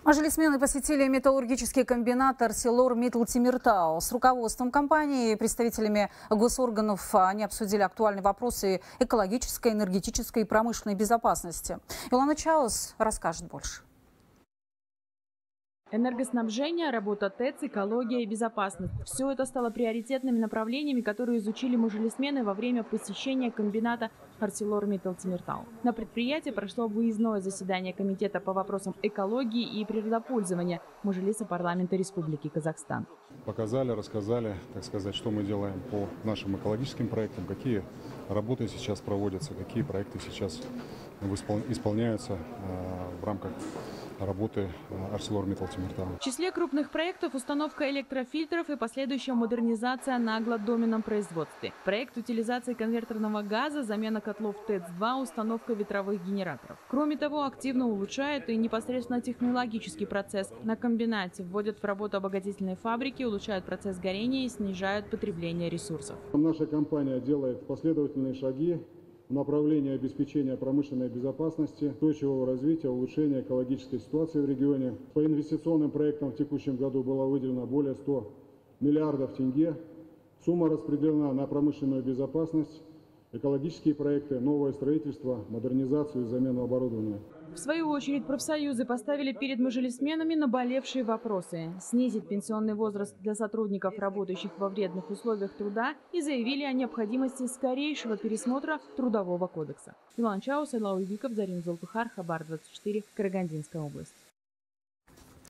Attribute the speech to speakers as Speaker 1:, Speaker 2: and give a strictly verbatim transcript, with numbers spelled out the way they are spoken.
Speaker 1: Мажилисмены посетили металлургический комбинат ArcelorMittal С руководством компании и представителями госорганов они обсудили актуальные вопросы экологической, энергетической и промышленной безопасности. Илона Чаус расскажет больше.
Speaker 2: Энергоснабжение, работа ТЭЦ, экология и безопасность – все это стало приоритетными направлениями, которые изучили мажилисмены во время посещения комбината ArcelorMittal. На предприятии прошло выездное заседание Комитета по вопросам экологии и природопользования Мажилиса парламента Республики Казахстан.
Speaker 3: Показали, рассказали, так сказать, что мы делаем по нашим экологическим проектам, какие работы сейчас проводятся, какие проекты сейчас исполняются в рамках работы ArcelorMittal.
Speaker 2: В числе крупных проектов установка электрофильтров и последующая модернизация на гладоменном производстве. Проект утилизации конвертерного газа, замена котлов ТЭЦ два, установка ветровых генераторов. Кроме того, активно улучшают и непосредственно технологический процесс. На комбинате вводят в работу обогатительные фабрики, улучшают процесс горения и снижают потребление ресурсов.
Speaker 3: Наша компания делает последовательные шаги в направлении обеспечения промышленной безопасности, устойчивого развития, улучшения экологической ситуации в регионе. По инвестиционным проектам в текущем году было выделено более ста миллиардов тенге. Сумма распределена на промышленную безопасность, экологические проекты, новое строительство, модернизацию и замену оборудования.
Speaker 2: В свою очередь, профсоюзы поставили перед мажилисменами наболевшие вопросы – снизить пенсионный возраст для сотрудников, работающих во вредных условиях труда, и заявили о необходимости скорейшего пересмотра Трудового кодекса. Илона Чаус, Зарин Золтухар, Хабар двадцать четыре, Карагандинская область.